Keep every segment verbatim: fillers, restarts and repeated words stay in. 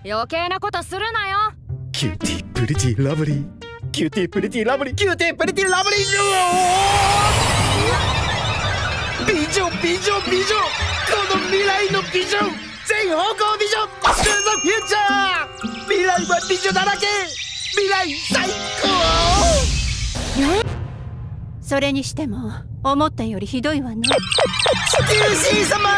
余計なことするなよ。 キューティープリティラブリー、キューティープリティラブリー、キューティープリティラブリー。美女美女美女、この未来の美女、全方向美女、シューズフューチャー。未来は美女だらけ、未来最高。 それにしても思ったよりひどいわね。 ステューシー様、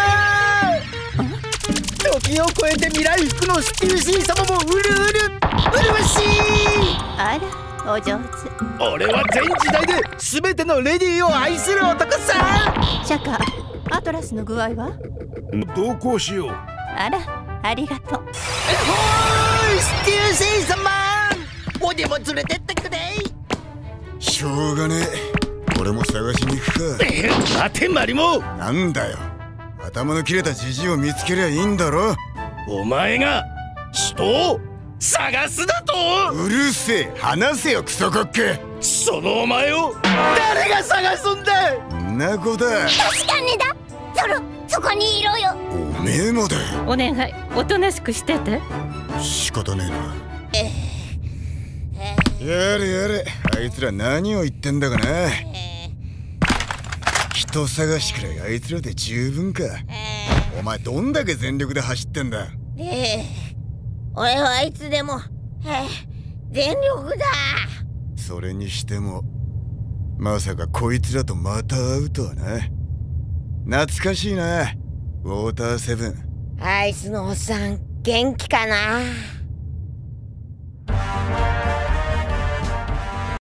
時を超えて未来服のステューシー様もうるうる麗しい。 あら、お上手。 俺は全時代で全てのレディーを愛する男さ。 シャカ、アトラスの具合は？ 同行しよう。 あら、ありがとう。 ほーい、ステューシー様、おでも連れてってくれ。 しょうがねえ、俺も探しに行くか。 え、待てマリモ。 なんだよ、頭の切れたジジイを見つけりゃいいんだろ。 お前が人を探すだと？ うるせえ、話せよクソコック。 そのお前を誰が探すんだ。 んな子だ。 確かにだ。ゾロ、そこにいろよ。 おめえもだ。 お願い、おとなしくしてて。 仕方ねえな。やれやれ、あいつら何を言ってんだかな。人探しくらいあいつらで十分か。お前どんだけ全力で走ってんだ。 ええ、俺はいつでも、ええ、全力だ。 それにしてもまさかこいつらとまた会うとはな。懐かしいな、ウォーターセブン。 あいつのおっさん元気かな。